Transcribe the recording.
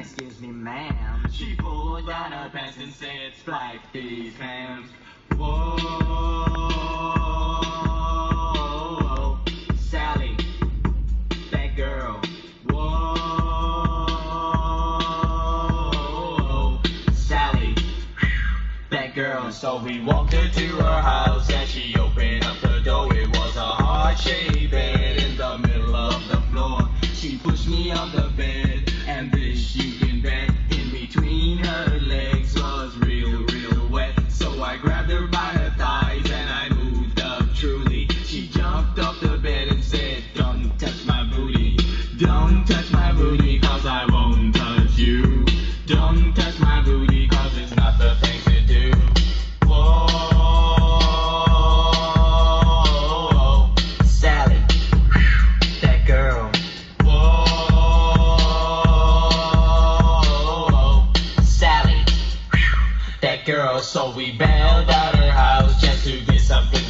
excuse me, ma'am. She pulled down her pants and said, splice these hands. Whoa, Sally, that girl. Whoa, Sally, that girl. So we walked her to her house and she opened up the door. It was a heart-shaped bed in the middle of the floor. She pushed me on the bed, and this you can bet in between her legs was real wet. So I grabbed her by her thighs and I moved up truly. She jumped off the bed and said, don't touch my booty. Don't touch my booty, cause I won't touch you. Don't touch my booty, cause it's not the thing to do. Whoa, Sally, that girl. Whoa, Sally, that girl. So we bailed out her house just to get something